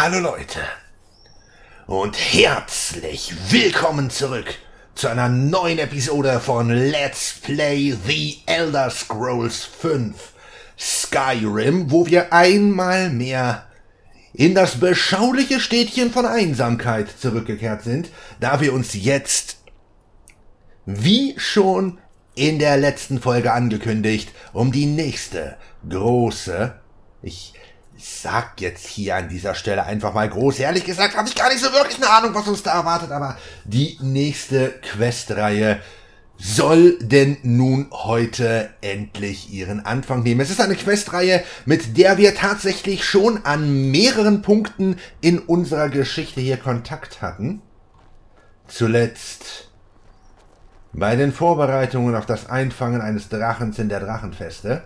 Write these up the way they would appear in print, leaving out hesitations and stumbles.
Hallo Leute und herzlich willkommen zurück zu einer neuen Episode von Let's Play The Elder Scrolls V Skyrim, wo wir einmal mehr in das beschauliche Städtchen von Einsamkeit zurückgekehrt sind, da wir uns jetzt, wie schon in der letzten Folge angekündigt, um die nächste große, ich sag jetzt hier an dieser Stelle einfach mal groß, ehrlich gesagt habe ich gar nicht so wirklich eine Ahnung, was uns da erwartet, aber die nächste Questreihe soll denn nun heute endlich ihren Anfang nehmen. Es ist eine Questreihe, mit der wir tatsächlich schon an mehreren Punkten in unserer Geschichte hier Kontakt hatten. Zuletzt bei den Vorbereitungen auf das Einfangen eines Drachens in der Drachenfeste.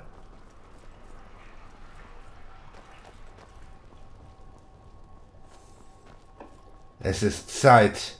Es ist Zeit,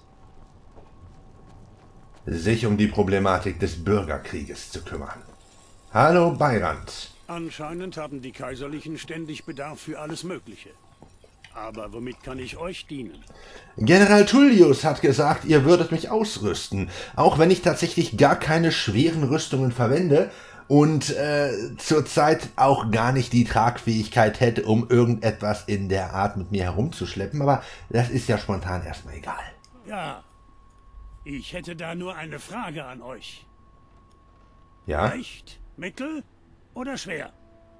sich um die Problematik des Bürgerkrieges zu kümmern. Hallo, Beirand. Anscheinend haben die Kaiserlichen ständig Bedarf für alles Mögliche. Aber womit kann ich euch dienen? General Tullius hat gesagt, ihr würdet mich ausrüsten, auch wenn ich tatsächlich gar keine schweren Rüstungen verwende und zurzeit auch gar nicht die Tragfähigkeit hätte, um irgendetwas in der Art mit mir herumzuschleppen, aber das ist ja spontan erstmal egal. Ja, ich hätte da nur eine Frage an euch. Ja? Leicht, mittel oder schwer?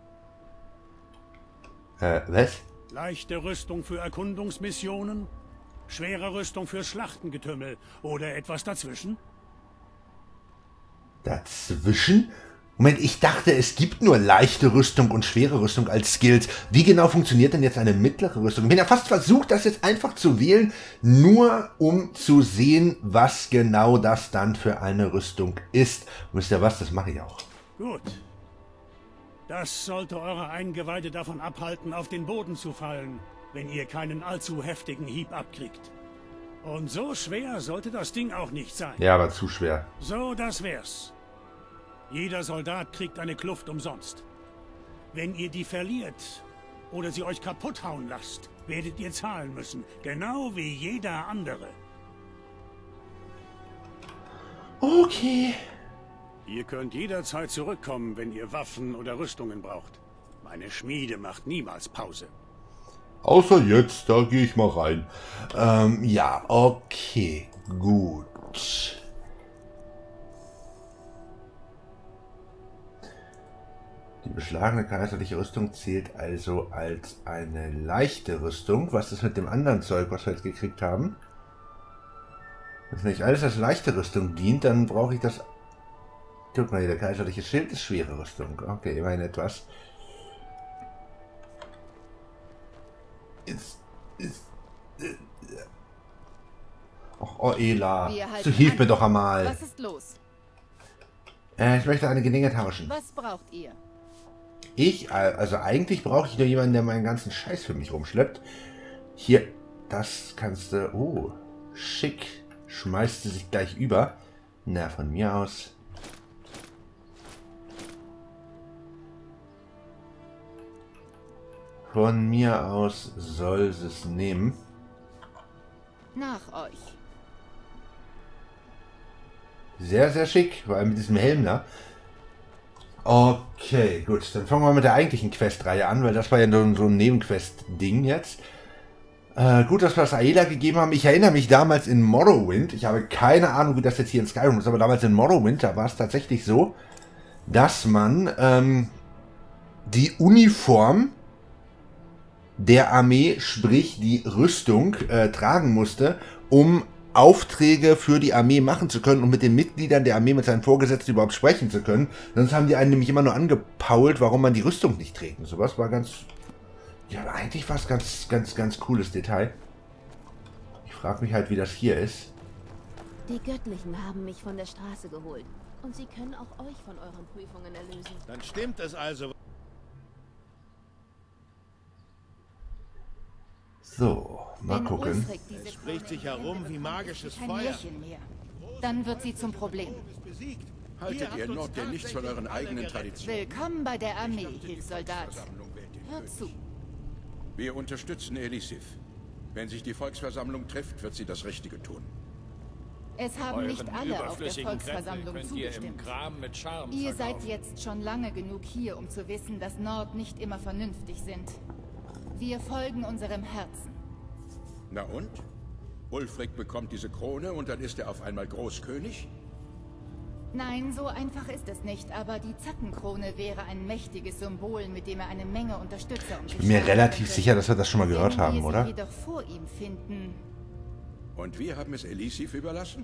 Was? Leichte Rüstung für Erkundungsmissionen, schwere Rüstung für Schlachtengetümmel oder etwas dazwischen? Dazwischen? Moment, ich dachte, es gibt nur leichte Rüstung und schwere Rüstung als Skills. Wie genau funktioniert denn jetzt eine mittlere Rüstung? Ich bin ja fast versucht, das jetzt einfach zu wählen, nur um zu sehen, was genau das dann für eine Rüstung ist. Und wisst ihr was, das mache ich auch. Gut. Das sollte eure Eingeweide davon abhalten, auf den Boden zu fallen, wenn ihr keinen allzu heftigen Hieb abkriegt. Und so schwer sollte das Ding auch nicht sein. Ja, aber zu schwer. So, das wär's. Jeder Soldat kriegt eine Kluft umsonst. Wenn ihr die verliert oder sie euch kaputt hauen lasst, werdet ihr zahlen müssen. Genau wie jeder andere. Okay. Ihr könnt jederzeit zurückkommen, wenn ihr Waffen oder Rüstungen braucht. Meine Schmiede macht niemals Pause. Außer jetzt, da gehe ich mal rein. Ja, okay, gut. Die beschlagene kaiserliche Rüstung zählt also als eine leichte Rüstung. Was ist mit dem anderen Zeug, was wir jetzt gekriegt haben? Wenn nicht alles als leichte Rüstung dient, dann brauche ich das... Guck mal hier, der kaiserliche Schild ist schwere Rüstung. Okay, immerhin etwas. Oh, Ela. So hilf mir doch einmal. Was ist los? Ich möchte einige Dinge tauschen. Was braucht ihr? Also eigentlich brauche ich nur jemanden, der meinen ganzen Scheiß für mich rumschleppt. Hier, das kannst du... Oh, schick. Schmeißt sie sich gleich über. Na, von mir aus... Von mir aus soll sie es nehmen. Nach euch. Sehr, sehr schick, vor allem mit diesem Helm da. Okay, gut, dann fangen wir mit der eigentlichen Questreihe an, weil das war ja nur so ein Nebenquest-Ding jetzt. Gut, dass wir das Aela gegeben haben. Ich erinnere mich damals in Morrowind, ich habe keine Ahnung, wie das jetzt hier in Skyrim ist, aber damals in Morrowind, da war es tatsächlich so, dass man die Uniform der Armee, sprich die Rüstung, tragen musste, um Aufträge für die Armee machen zu können und mit den Mitgliedern der Armee, mit seinen Vorgesetzten überhaupt sprechen zu können. Sonst haben die einen nämlich immer nur angepault, warum man die Rüstung nicht trägt. Und sowas war ganz... Ja, eigentlich war es ganz cooles Detail. Ich frage mich halt, wie das hier ist. Die Göttlichen haben mich von der Straße geholt. Und sie können auch euch von euren Prüfungen erlösen. Dann stimmt es also. So, mal Wenn gucken. Ulfric diese Es spricht sich herum wie magisches kein Feuer. Märchen mehr. Dann wird sie zum Problem. Haltet ihr Nord denn nichts von euren eigenen Traditionen? Willkommen bei der Armee, Hilfssoldat. Hört zu. Wir unterstützen Elisif. Wenn sich die Volksversammlung trifft, wird sie das Richtige tun. Es haben nicht alle auf der Volksversammlung zugestimmt. Ihr seid jetzt schon lange genug hier, um zu wissen, dass Nord nicht immer vernünftig sind. Wir folgen unserem Herzen. Na und? Ulfric bekommt diese Krone und dann ist er auf einmal Großkönig? Nein, so einfach ist es nicht, aber die Zackenkrone wäre ein mächtiges Symbol, mit dem er eine Menge Unterstützer um sich Ich bin mir relativ sicher, dass wir das schon mal gehört haben, oder? Wenn wir sie jedoch vor ihm finden. Und wir haben es Elisif überlassen?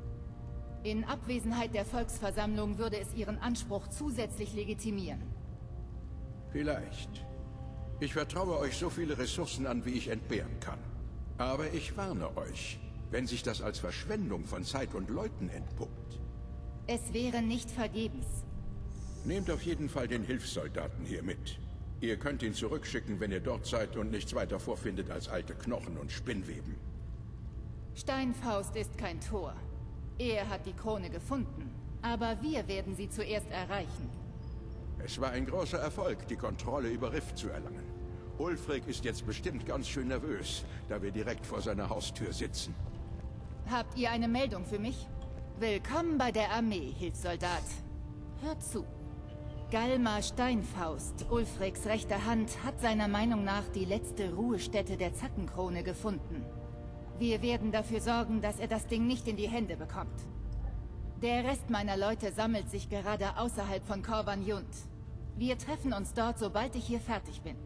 In Abwesenheit der Volksversammlung würde es ihren Anspruch zusätzlich legitimieren. Vielleicht. Ich vertraue euch so viele Ressourcen an, wie ich entbehren kann. Aber ich warne euch, wenn sich das als Verschwendung von Zeit und Leuten entpuppt. Es wäre nicht vergebens. Nehmt auf jeden Fall den Hilfssoldaten hier mit. Ihr könnt ihn zurückschicken, wenn ihr dort seid und nichts weiter vorfindet als alte Knochen und Spinnweben. Steinfaust ist kein Tor. Er hat die Krone gefunden, aber wir werden sie zuerst erreichen. Es war ein großer Erfolg, die Kontrolle über Rift zu erlangen. Ulfric ist jetzt bestimmt ganz schön nervös, da wir direkt vor seiner Haustür sitzen. Habt ihr eine Meldung für mich? Willkommen bei der Armee, Hilfssoldat. Hört zu. Galmar Steinfaust, Ulfrics rechte Hand, hat seiner Meinung nach die letzte Ruhestätte der Zackenkrone gefunden. Wir werden dafür sorgen, dass er das Ding nicht in die Hände bekommt. Der Rest meiner Leute sammelt sich gerade außerhalb von Corvan-Jund. Wir treffen uns dort, sobald ich hier fertig bin.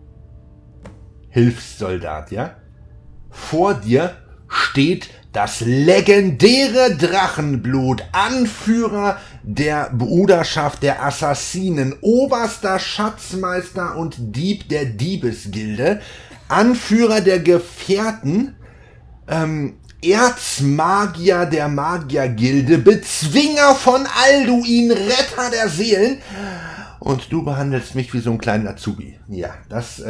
Hilfssoldat, ja? Vor dir steht das legendäre Drachenblut, Anführer der Bruderschaft der Assassinen, oberster Schatzmeister und Dieb der Diebesgilde, Anführer der Gefährten, Erzmagier der Magiergilde, Bezwinger von Alduin, Retter der Seelen. Und du behandelst mich wie so einen kleinen Azubi. Ja, das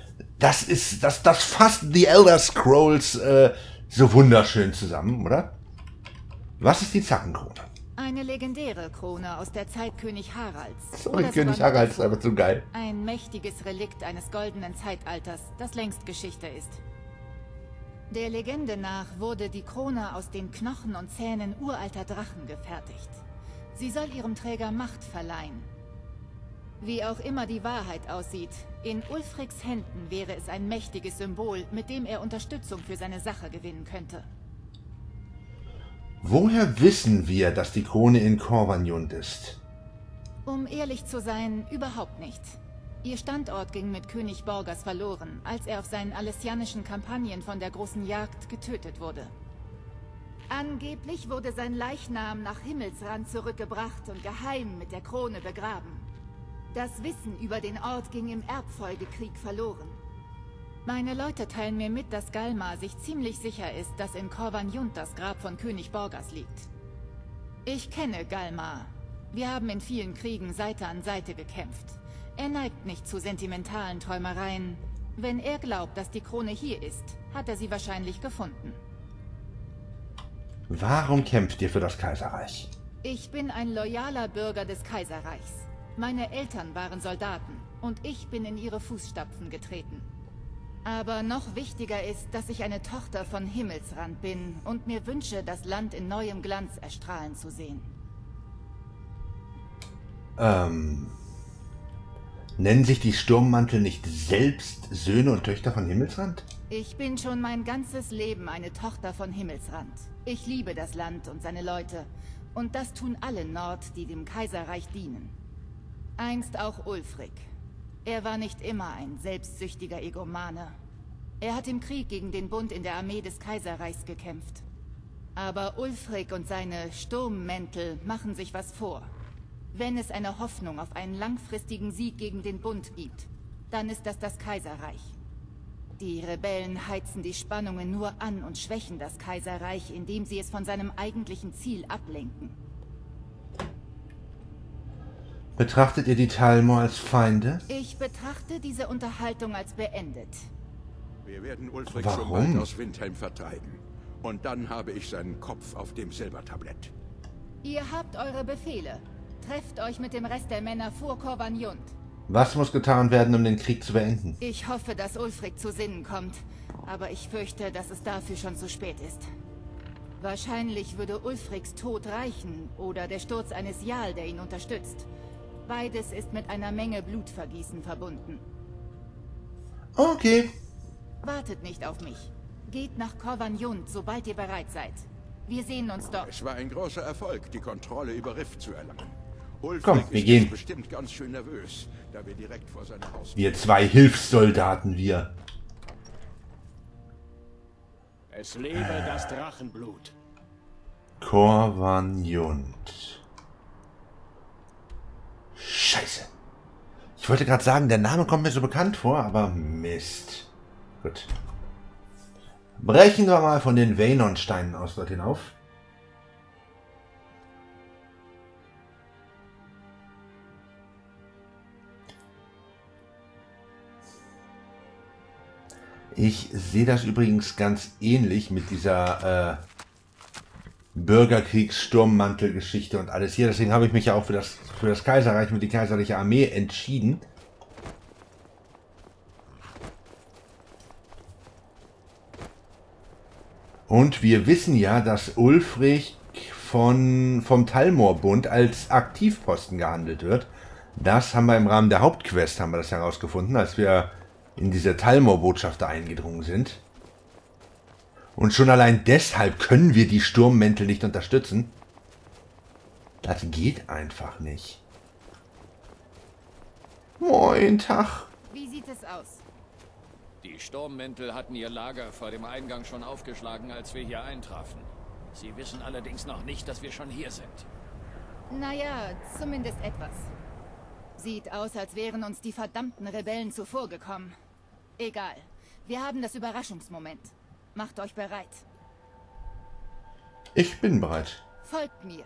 fasst The Elder Scrolls so wunderschön zusammen, oder? Was ist die Zackenkrone? Eine legendäre Krone aus der Zeit König Haralds. Sorry, König Haralds ist einfach zu geil. Ein mächtiges Relikt eines goldenen Zeitalters, das längst Geschichte ist. Der Legende nach wurde die Krone aus den Knochen und Zähnen uralter Drachen gefertigt. Sie soll ihrem Träger Macht verleihen. Wie auch immer die Wahrheit aussieht, in Ulfrics Händen wäre es ein mächtiges Symbol, mit dem er Unterstützung für seine Sache gewinnen könnte. Woher wissen wir, dass die Krone in Corvan-Jund ist? Um ehrlich zu sein, überhaupt nicht. Ihr Standort ging mit König Borgas verloren, als er auf seinen alessianischen Kampagnen von der großen Jagd getötet wurde. Angeblich wurde sein Leichnam nach Himmelsrand zurückgebracht und geheim mit der Krone begraben. Das Wissen über den Ort ging im Erbfolgekrieg verloren. Meine Leute teilen mir mit, dass Galmar sich ziemlich sicher ist, dass in Corvan-Jund das Grab von König Borgas liegt. Ich kenne Galmar. Wir haben in vielen Kriegen Seite an Seite gekämpft. Er neigt nicht zu sentimentalen Träumereien. Wenn er glaubt, dass die Krone hier ist, hat er sie wahrscheinlich gefunden. Warum kämpft ihr für das Kaiserreich? Ich bin ein loyaler Bürger des Kaiserreichs. Meine Eltern waren Soldaten und ich bin in ihre Fußstapfen getreten. Aber noch wichtiger ist, dass ich eine Tochter von Himmelsrand bin und mir wünsche, das Land in neuem Glanz erstrahlen zu sehen. Nennen sich die Sturmmantel nicht selbst Söhne und Töchter von Himmelsrand? Ich bin schon mein ganzes Leben eine Tochter von Himmelsrand. Ich liebe das Land und seine Leute. Und das tun alle Nord, die dem Kaiserreich dienen. Einst auch Ulfric. Er war nicht immer ein selbstsüchtiger Egomane. Er hat im Krieg gegen den Bund in der Armee des Kaiserreichs gekämpft. Aber Ulfric und seine Sturmmäntel machen sich was vor. Wenn es eine Hoffnung auf einen langfristigen Sieg gegen den Bund gibt, dann ist das Kaiserreich. Die Rebellen heizen die Spannungen nur an und schwächen das Kaiserreich, indem sie es von seinem eigentlichen Ziel ablenken. Betrachtet ihr die Talmor als Feinde? Ich betrachte diese Unterhaltung als beendet. Wir werden Ulfric Warum? schon bald aus Windhelm vertreiben. Und dann habe ich seinen Kopf auf dem Silbertablett. Ihr habt eure Befehle. Trefft euch mit dem Rest der Männer vor Corvan-Jund. Was muss getan werden, um den Krieg zu beenden? Ich hoffe, dass Ulfric zu Sinnen kommt. Aber ich fürchte, dass es dafür schon zu spät ist. Wahrscheinlich würde Ulfrics Tod reichen oder der Sturz eines Jarl, der ihn unterstützt. Beides ist mit einer Menge Blutvergießen verbunden. Okay. Wartet nicht auf mich. Geht nach Corvan Jund, sobald ihr bereit seid. Wir sehen uns dort. Es war ein großer Erfolg, die Kontrolle über Riff zu erlangen. Ulfric Komm, wir ist gehen. jetzt bestimmt ganz schön nervös, da wir direkt vor seinem Haus... Wir 2 Hilfssoldaten, wir. Es lebe das Drachenblut. Corvan Jund. Scheiße. Ich wollte gerade sagen, der Name kommt mir so bekannt vor, aber Mist. Gut. Brechen wir mal von den Vaynor-Steinen aus dort hinauf. Ich sehe das übrigens ganz ähnlich mit dieser Bürgerkriegs-Sturmmantel-Geschichte und alles hier. Deswegen habe ich mich ja auch für das Kaiserreich mit die kaiserliche Armee entschieden. Und wir wissen ja, dass Ulfric vom Talmorbund als Aktivposten gehandelt wird. Das haben wir im Rahmen der Hauptquest haben wir das herausgefunden, als wir in diese Talmor-Botschafter eingedrungen sind. Und schon allein deshalb können wir die Sturmmäntel nicht unterstützen. Das geht einfach nicht. Moin, Tag. Wie sieht es aus? Die Sturmmäntel hatten ihr Lager vor dem Eingang schon aufgeschlagen, als wir hier eintrafen. Sie wissen allerdings noch nicht, dass wir schon hier sind. Naja, zumindest etwas. Sieht aus, als wären uns die verdammten Rebellen zuvorgekommen. Egal. Wir haben das Überraschungsmoment. Macht euch bereit. Ich bin bereit. Folgt mir.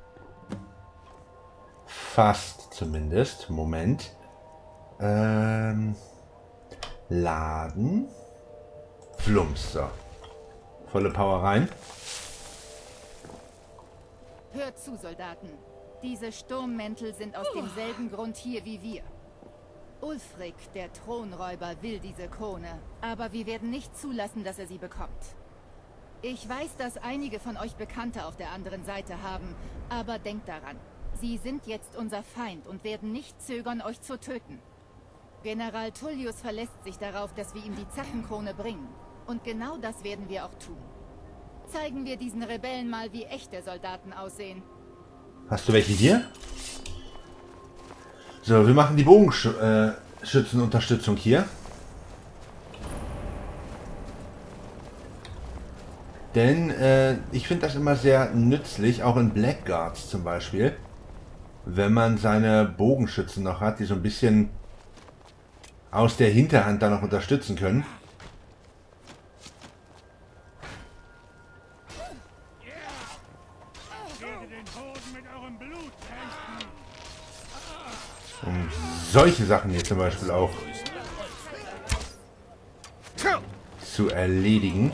Fast zumindest. Moment. Laden. Flumps. So. Volle Power rein. Hört zu, Soldaten. Diese Sturmmäntel sind aus demselben Grund hier wie wir. Ulfric, der Thronräuber, will diese Krone, aber wir werden nicht zulassen, dass er sie bekommt. Ich weiß, dass einige von euch Bekannte auf der anderen Seite haben, aber denkt daran, sie sind jetzt unser Feind und werden nicht zögern, euch zu töten. General Tullius verlässt sich darauf, dass wir ihm die Zachenkrone bringen. Und genau das werden wir auch tun. Zeigen wir diesen Rebellen mal, wie echte Soldaten aussehen. Hast du welche hier? So, wir machen die Bogenschützenunterstützung hier. Denn ich finde das immer sehr nützlich, auch in Blackguards zum Beispiel, wenn man seine Bogenschützen noch hat, die so ein bisschen aus der Hinterhand da noch unterstützen können. Um solche Sachen hier zum Beispiel auch zu erledigen.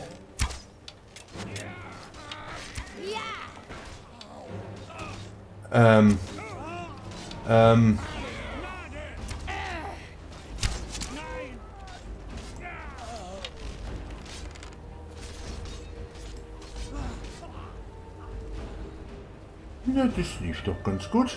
Ja, das lief doch ganz gut.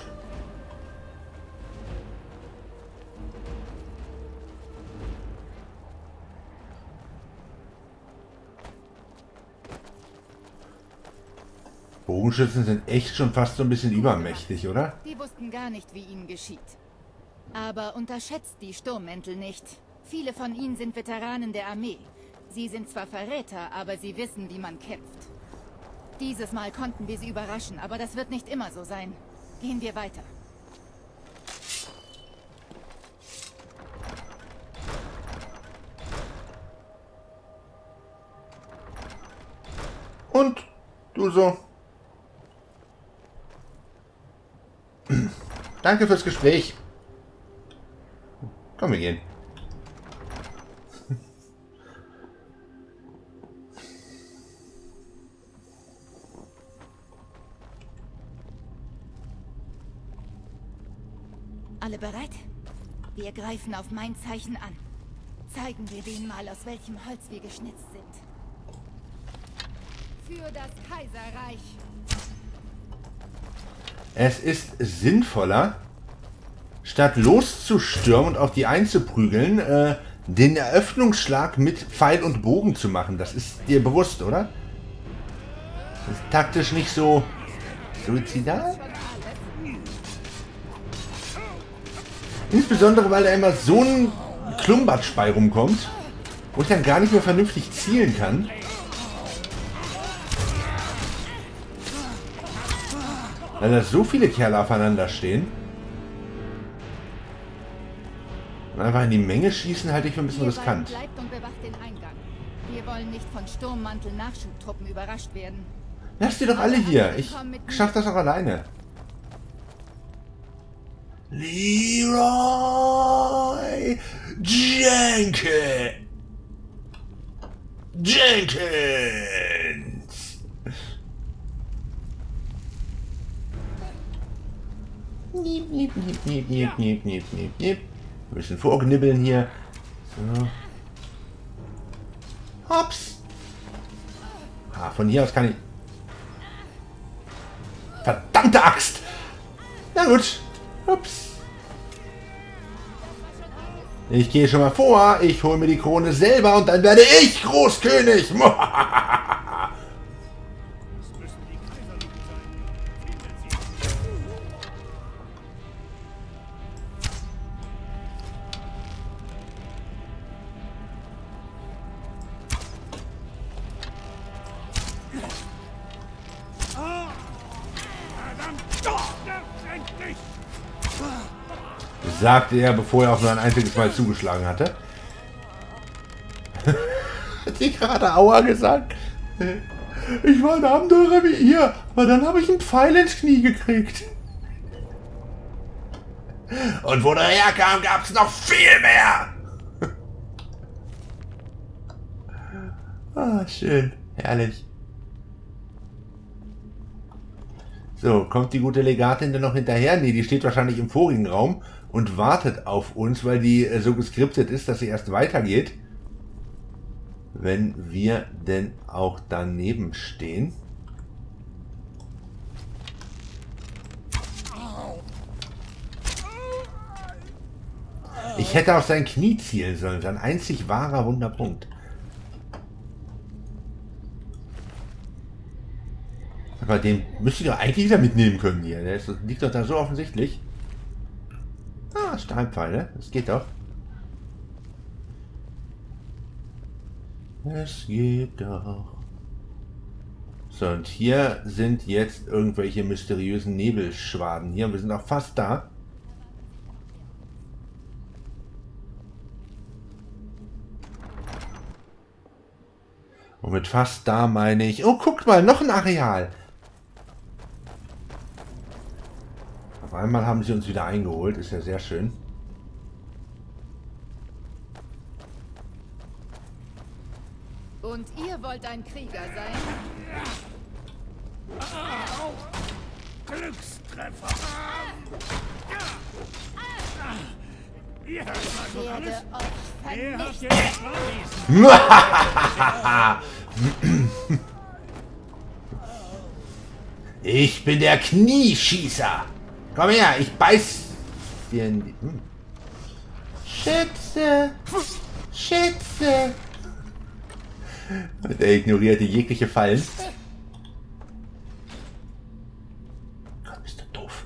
Bogenschützen sind echt schon fast so ein bisschen übermächtig, oder? Die wussten gar nicht, wie ihnen geschieht. Aber unterschätzt die Sturmmäntel nicht. Viele von ihnen sind Veteranen der Armee. Sie sind zwar Verräter, aber sie wissen, wie man kämpft. Dieses Mal konnten wir sie überraschen, aber das wird nicht immer so sein. Gehen wir weiter. Und du so. Danke fürs Gespräch. Komm, wir gehen. Alle bereit? Wir greifen auf mein Zeichen an. Zeigen wir denen mal, aus welchem Holz wir geschnitzt sind. Für das Kaiserreich. Es ist sinnvoller, statt loszustürmen und auf die einzuprügeln, den Eröffnungsschlag mit Pfeil und Bogen zu machen. Das ist dir bewusst, oder? Das ist taktisch nicht so suizidal. Insbesondere, weil da immer so ein Klumpatsch bei rumkommt, wo ich dann gar nicht mehr vernünftig zielen kann. Weil da so viele Kerle aufeinander stehen. Und einfach in die Menge schießen halte ich für ein bisschen riskant. Bleibt und bewacht den Eingang. Wir wollen nicht von Sturmmantel-Nachschubtruppen überrascht werden. Lasst ihr doch alle hier. Ich schaff das auch alleine. Leroy Jenkins. Niep, niep, niep, niep, niep, niep, niep, niep, niep. Ein bisschen vorknibbeln hier. So. Hops. Ah, von hier aus kann ich... Verdammte Axt! Na gut. Ups. Ich gehe schon mal vor. Ich hole mir die Krone selber und dann werde ich Großkönig. Sagte er, bevor er auch nur ein einziges Mal zugeschlagen hatte. Hat die gerade Aua gesagt? Ich war ein Abenteurer wie ihr, aber dann habe ich einen Pfeil ins Knie gekriegt. Und wo der herkam, gab es noch viel mehr. Ah, schön. Herrlich. So, kommt die gute Legatin denn noch hinterher? Nee, die steht wahrscheinlich im vorigen Raum und wartet auf uns, weil die so geskriptet ist, dass sie erst weitergeht, wenn wir denn auch daneben stehen. Ich hätte auf sein Knie zielen sollen, sein einzig wahrer Wunderpunkt. Aber den müsste ich doch eigentlich wieder mitnehmen können hier. Der liegt doch da so offensichtlich. Ah, Stahlpfeile. Das geht doch. Es geht doch. So, und hier sind jetzt irgendwelche mysteriösen Nebelschwaden hier. Wir sind auch fast da. Und mit fast da meine ich... Oh, guckt mal, noch ein Areal. Auf einmal haben sie uns wieder eingeholt. Ist ja sehr schön. Und ihr wollt ein Krieger sein? Glückstreffer! Ihr hört mal so alles. Wer hat dir das vorlesen? Ich bin der Knieschießer. Komm her, ich beiß dir in die... Schätze! Schätze! Der ignorierte jegliche Fallen. Gott, bist du doof.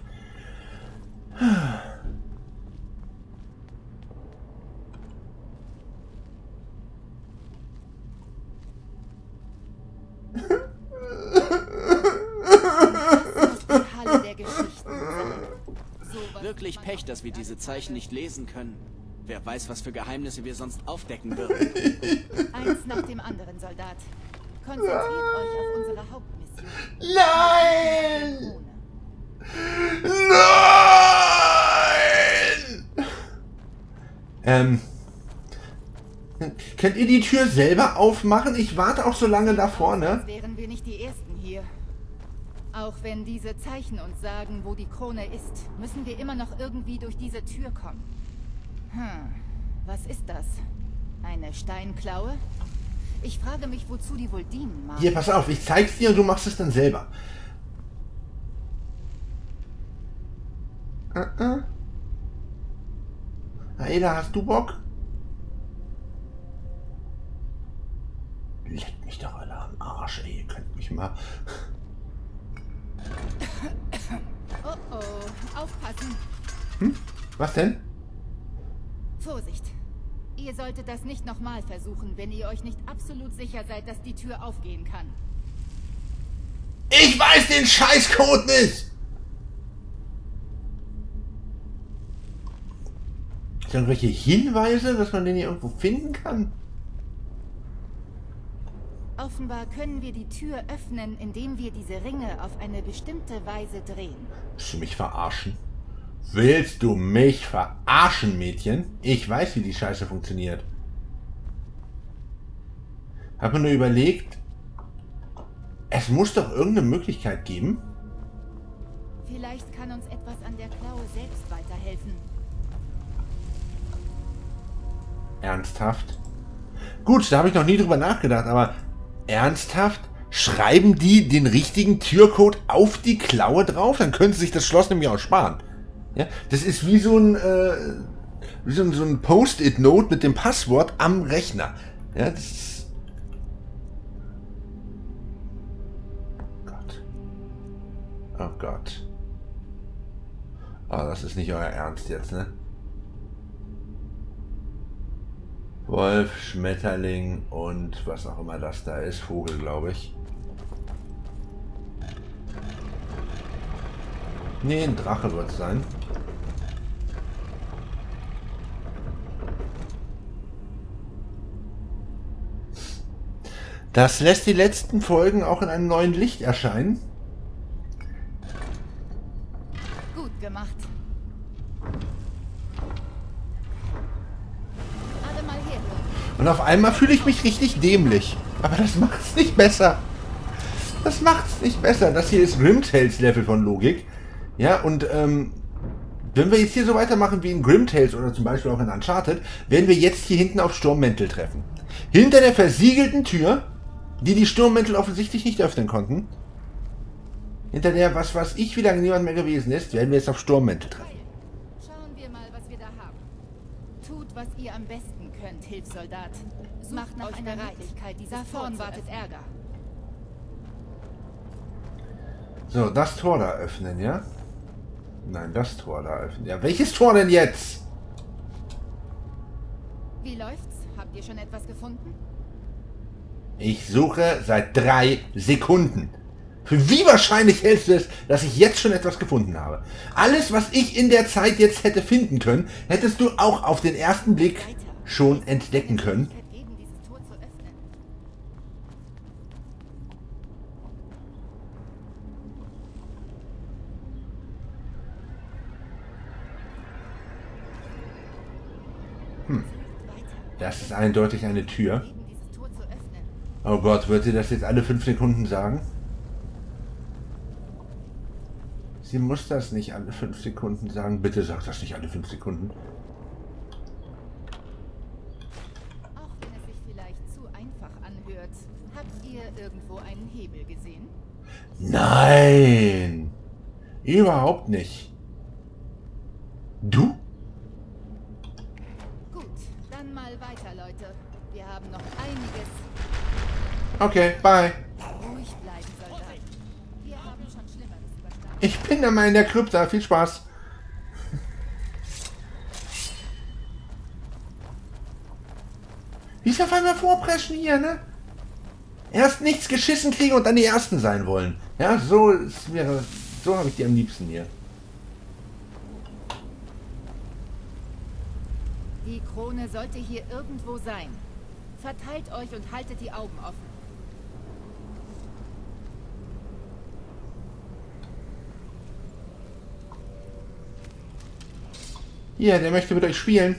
Wirklich Pech, dass wir diese Zeichen nicht lesen können. Wer weiß, was für Geheimnisse wir sonst aufdecken würden. Eins nach dem anderen, Soldat. Konzentriert euch auf unsere Hauptmission. Nein! Nein! Könnt ihr die Tür selber aufmachen? Ich warte auch so lange da vorne. Wären wir nicht die Ersten hier. Auch wenn diese Zeichen uns sagen, wo die Krone ist, müssen wir immer noch irgendwie durch diese Tür kommen. Was ist das? Eine Steinklaue? Ich frage mich, wozu die wohl dienen mag. Hier, pass auf, ich zeig's dir und du machst es dann selber. Aida, hast du Bock? Leckt mich doch alle am Arsch, ey, ihr könnt mich mal... Oh oh, aufpassen. Was denn? Vorsicht. Ihr solltet das nicht nochmal versuchen, wenn ihr euch nicht absolut sicher seid, dass die Tür aufgehen kann. Ich weiß den Scheißcode nicht! Ist irgendwelche Hinweise, dass man den hier irgendwo finden kann? Offenbar können wir die Tür öffnen, indem wir diese Ringe auf eine bestimmte Weise drehen. Willst du mich verarschen? Willst du mich verarschen, Mädchen? Ich weiß, wie die Scheiße funktioniert. Hab mir nur überlegt, es muss doch irgendeine Möglichkeit geben. Vielleicht kann uns etwas an der Klaue selbst weiterhelfen. Ernsthaft? Gut, da habe ich noch nie drüber nachgedacht, aber ernsthaft? Schreiben die den richtigen Türcode auf die Klaue drauf? Dann können sie sich das Schloss nämlich auch sparen. Ja, das ist wie so ein Post-it-Note mit dem Passwort am Rechner. Ja, das ist... Gott. Oh Gott. Oh, das ist nicht euer Ernst jetzt, ne? Wolf, Schmetterling und was auch immer das da ist. Vogel, glaube ich. Nee, ein Drache wird es sein. Das lässt die letzten Folgen auch in einem neuen Licht erscheinen. Gut gemacht. Alle mal her. Und auf einmal fühle ich mich richtig dämlich. Aber das macht's nicht besser. Das macht's nicht besser. Das hier ist Grimtales Level von Logik. Ja, und wenn wir jetzt hier so weitermachen wie in Grimtales oder zum Beispiel auch in Uncharted, werden wir jetzt hier hinten auf Sturmmäntel treffen. Hinter der versiegelten Tür, die Sturmmäntel offensichtlich nicht öffnen konnten. Hinter der, was weiß ich, wie lange niemand mehr gewesen ist, werden wir jetzt auf Sturmmäntel treffen. Schauen wir mal, was wir da haben. Tut, was ihr am besten könnt, Hilfssoldat. Macht nach einer Möglichkeit, da vorn wartet Ärger. So, das Tor da öffnen, ja? Nein, das Tor da öffnen. Ja, welches Tor denn jetzt? Wie läuft's? Habt ihr schon etwas gefunden? Ich suche seit 3 Sekunden. Für wie wahrscheinlich hältst du es, dass ich jetzt schon etwas gefunden habe? Alles, was ich in der Zeit jetzt hätte finden können, hättest du auch auf den ersten Blick schon entdecken können. Das ist eindeutig eine Tür. Oh Gott, wird sie das jetzt alle 5 Sekunden sagen? Sie muss das nicht alle 5 Sekunden sagen. Bitte sag das nicht alle 5 Sekunden. Auch wenn es sich vielleicht zu einfach anhört, habt ihr irgendwo einen Hebel gesehen? Nein! Überhaupt nicht. Du? Gut, dann mal weiter, Leute. Wir haben noch einiges. Okay, bye. Ruhig bleiben, Soldat. Wir haben schon Schlimmeres überstanden. Ich bin da mal in der Krypta. Viel Spaß. Wie ist auf einmal vorpreschen hier, ne? Erst nichts geschissen kriegen und dann die Ersten sein wollen. Ja, so habe ich die am liebsten hier. Die Krone sollte hier irgendwo sein. Verteilt euch und haltet die Augen offen. Hier, der möchte mit euch spielen.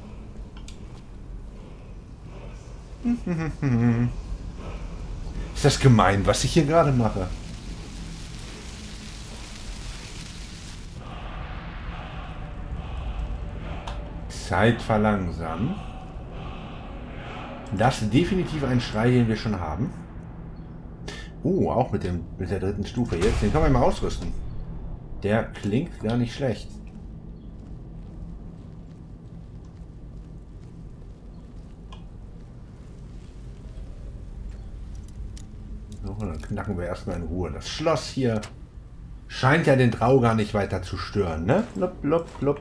Ist das gemein, was ich hier gerade mache? Zeit verlangsamen. Das ist definitiv ein Schrei, den wir schon haben. Auch mit der dritten Stufe jetzt. Den können wir mal ausrüsten. Der klingt gar nicht schlecht. So, dann knacken wir erstmal in Ruhe. Das Schloss hier scheint ja den Draugr nicht weiter zu stören, ne? Blub, blub, blub.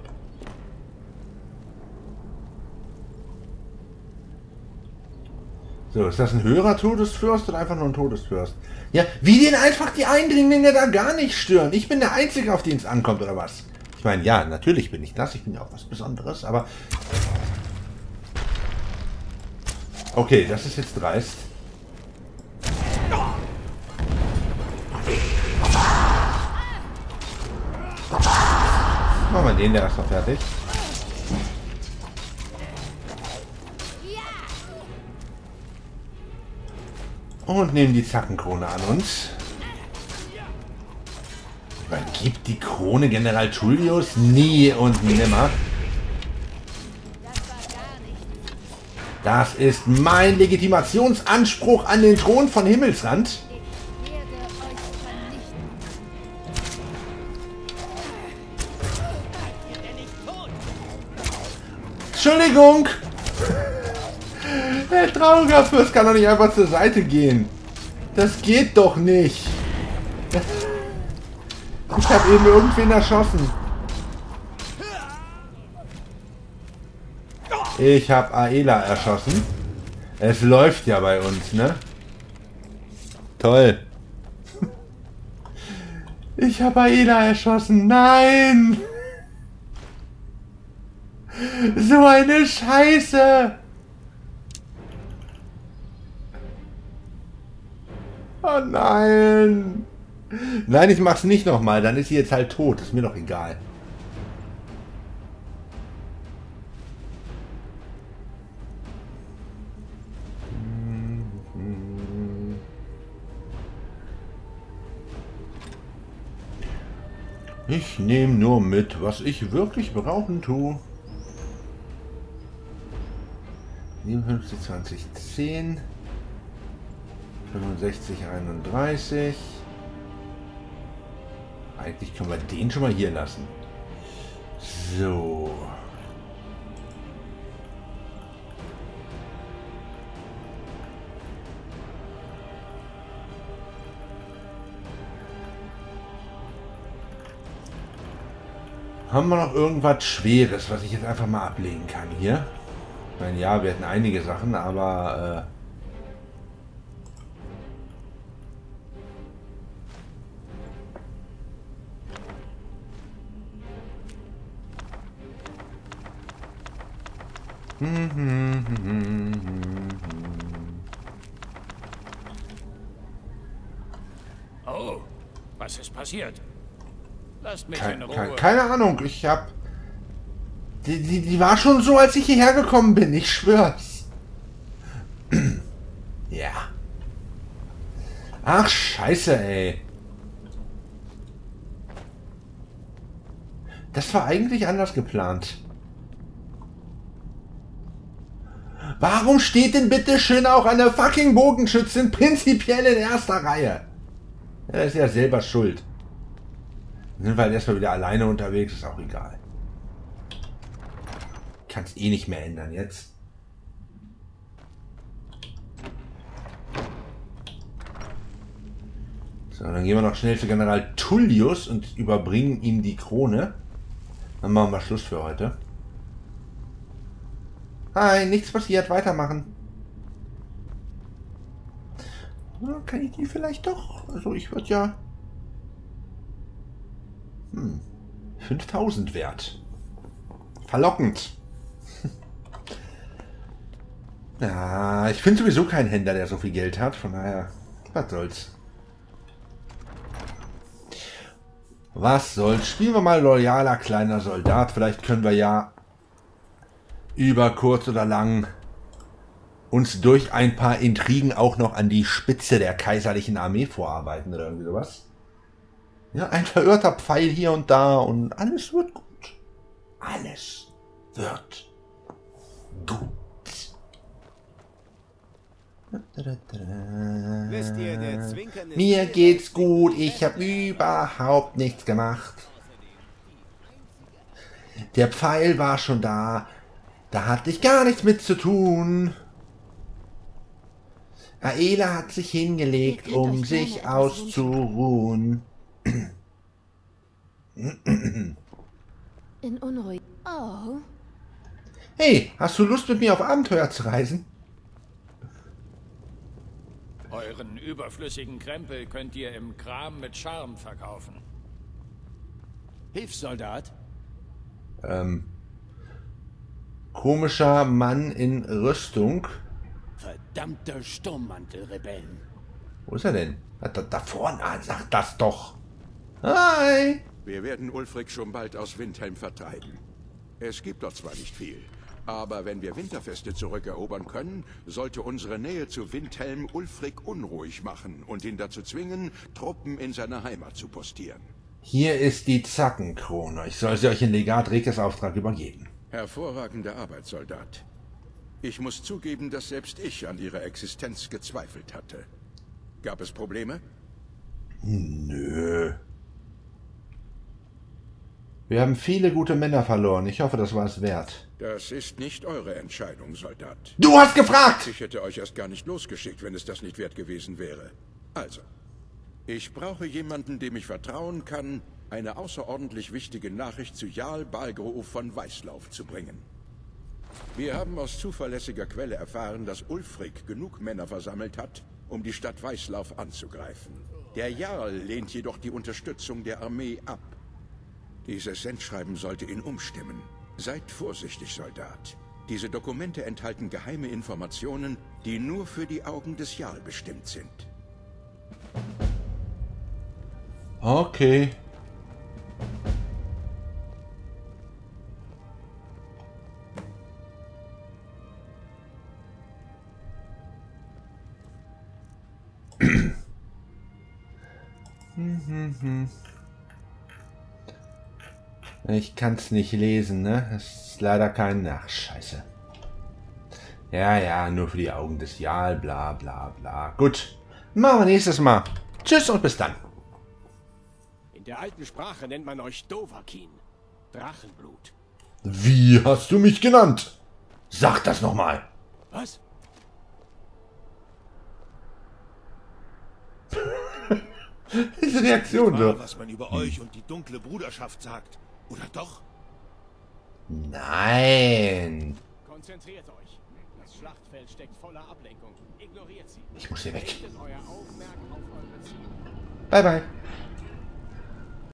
So, ist das ein höherer Todesfürst oder einfach nur ein Todesfürst? Ja, wie den einfach die Eindringlinge da gar nicht stören. Ich bin der Einzige, auf den es ankommt, oder was? Ich meine, ja, natürlich bin ich das. Ich bin ja auch was Besonderes, aber... Okay, das ist jetzt dreist. Machen wir den, der ist noch fertig. Und nehmen die Zackenkrone an uns. Gibt die Krone General Tullius? Nie und nimmer. Das ist mein Legitimationsanspruch an den Thron von Himmelsrand. Entschuldigung! Der Draugr-Fürst kann doch nicht einfach zur Seite gehen. Das geht doch nicht. Ich habe eben irgendwen erschossen. Ich habe Aela erschossen. Es läuft ja bei uns, ne? Toll. Ich habe Aela erschossen. Nein! So eine Scheiße! Oh nein! Nein, ich mach's nicht nochmal, dann ist sie jetzt halt tot. Ist mir doch egal. Ich nehme nur mit, was ich wirklich brauchen tue. 57, 20, 10. 65, 31. Eigentlich können wir den schon mal hier lassen. So. Haben wir noch irgendwas Schweres, was ich jetzt einfach mal ablegen kann hier? Ich meine, ja, wir hatten einige Sachen, aber... Oh, was ist passiert? Lasst mich in Ruhe. Keine Ahnung, ich hab... Die war schon so, als ich hierher gekommen bin, ich schwör's. Ja. Ach, scheiße, ey. Das war eigentlich anders geplant. Warum steht denn bitte schön auch eine fucking Bogenschützin prinzipiell in erster Reihe? Er ist ja selber schuld. Dann sind wir halt erstmal wieder alleine unterwegs, ist auch egal. Kann es eh nicht mehr ändern jetzt. So, dann gehen wir noch schnell zu General Tullius und überbringen ihm die Krone. Dann machen wir Schluss für heute. Hi, nichts passiert, weitermachen. Na, kann ich die vielleicht doch? Also ich würde ja... 5000 wert. Verlockend. Ja, ich finde sowieso keinen Händler, der so viel Geld hat. Von daher, was soll's. Was soll's? Spielen wir mal loyaler kleiner Soldat. Vielleicht können wir ja über kurz oder lang uns durch ein paar Intrigen auch noch an die Spitze der kaiserlichen Armee vorarbeiten oder irgendwie sowas. Ja, ein verirrter Pfeil hier und da und alles wird gut. Alles wird Gut. Wisst ihr, der Zwinkern ist Mir geht's gut, ich habe überhaupt nichts gemacht. Der Pfeil war schon da. Da hatte ich gar nichts mit zu tun. Aela hat sich hingelegt, um sich auszuruhen. In Unruhe. Oh. Hey, hast du Lust mit mir auf Abenteuer zu reisen? Euren überflüssigen Krempel könnt ihr im Kram mit Charme verkaufen. Hilfssoldat? Komischer Mann in Rüstung. Verdammte Sturmmantelrebellen. Wo ist er denn? Da vorne, sag das doch. Hi. Wir werden Ulfric schon bald aus Windhelm vertreiben. Es gibt dort zwar nicht viel, aber wenn wir Winterfeste zurückerobern können, sollte unsere Nähe zu Windhelm Ulfric unruhig machen und ihn dazu zwingen, Truppen in seiner Heimat zu postieren. Hier ist die Zackenkrone. Ich soll sie euch in Legat Rekes Auftrag übergeben. Hervorragende Arbeit, Soldat. Ich muss zugeben, dass selbst ich an ihrer Existenz gezweifelt hatte. Gab es Probleme? Nö. Wir haben viele gute Männer verloren. Ich hoffe, das war es wert. Das ist nicht eure Entscheidung, Soldat. Du hast gefragt! Ich hätte euch erst gar nicht losgeschickt, wenn es das nicht wert gewesen wäre. Also, ich brauche jemanden, dem ich vertrauen kann, eine außerordentlich wichtige Nachricht zu Jarl Balgruuf von Weißlauf zu bringen. Wir haben aus zuverlässiger Quelle erfahren, dass Ulfric genug Männer versammelt hat, um die Stadt Weißlauf anzugreifen. Der Jarl lehnt jedoch die Unterstützung der Armee ab. Dieses Sendschreiben sollte ihn umstimmen. Seid vorsichtig, Soldat. Diese Dokumente enthalten geheime Informationen, die nur für die Augen des Jarl bestimmt sind. Okay. Ich kann's nicht lesen, ne? Das ist leider kein... Ach, scheiße. Ja, nur für die Augen des Jarl, bla bla bla. Gut, machen wir nächstes Mal. Tschüss und bis dann. In der alten Sprache nennt man euch Dovahkiin. Drachenblut. Wie hast du mich genannt? Sag das nochmal. Was? Diese Reaktion so. Was man über euch und die dunkle Bruderschaft sagt. Oder doch? Nein. Konzentriert euch. Das Schlachtfeld steckt voller Ablenkung. Ignoriert sie. Ich muss hier weg. Richtet euer Augenmerk auf eure Ziele. Bye, bye.